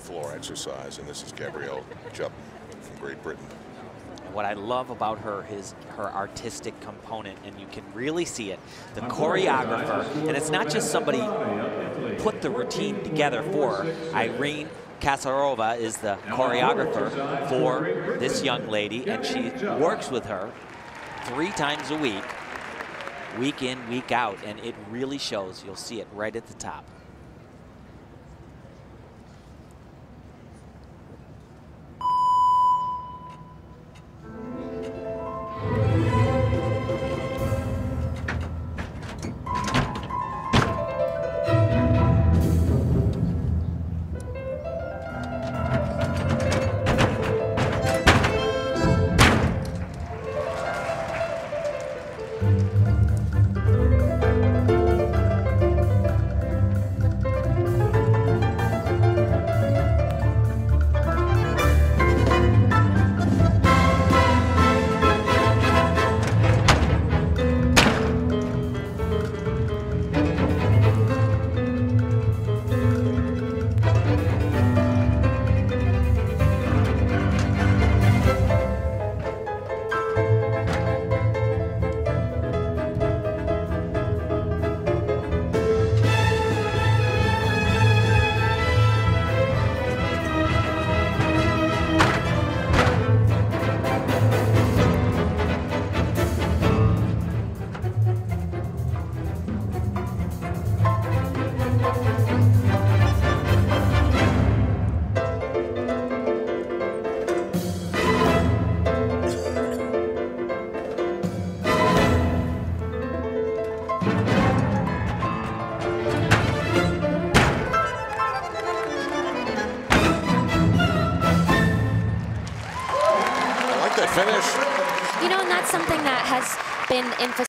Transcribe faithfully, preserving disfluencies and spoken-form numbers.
floor exercise, and this is Gabrielle Jupp from Great Britain. And what I love about her is her artistic component, and you can really see it. The choreographer, and it's not just somebody put the routine together for her. Irene Kasarova is the choreographer for this young lady, and she works with her three times a week, week in, week out, and it really shows. You'll see it right at the top. Finish. You know, and that's something that has been emphasized.